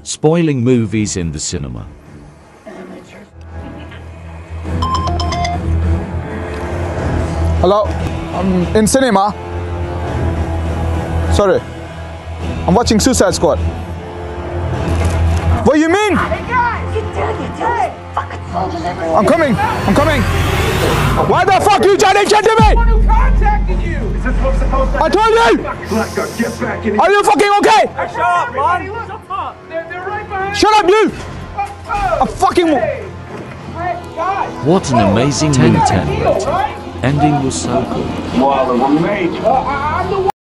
Spoiling movies in the cinema. Hello? I'm in cinema. Sorry. I'm watching Suicide Squad. What do you mean? Hey guys! Get down, you fucking soldiers everywhere! I'm coming! I'm coming! Why the fuck you trying to get to me? Who contacted you? Is this what's supposed to I told you! Blackguard, get back in here! Are you fucking okay? Shut up, man! Shut up! They're right behind Shut up, you! Oh, I fucking... hey, guys! What an amazing 10-10 Deal, right? ending was so good. I'm the